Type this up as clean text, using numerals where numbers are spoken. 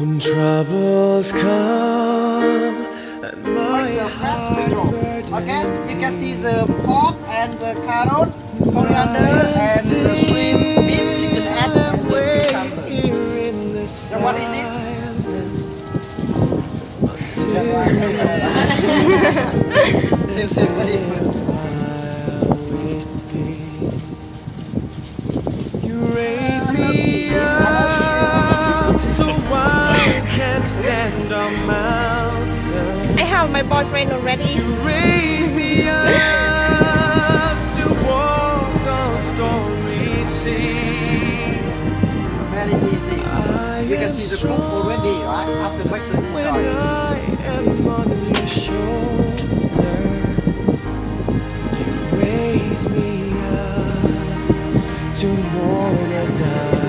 When troubles come and my heart burdens, okay, you can see the pork and the carrot, coriander and the shrimp, beef, chicken, egg, and the cucumber. So what is this? Very good. You raise me up so I can stand on mountains. I have my boyfriend already. You raise me up to walk on stormy seas. Very easy. You can see the cook already, right? After mixing When inside. I am on your shoulders, you raise me up to more than I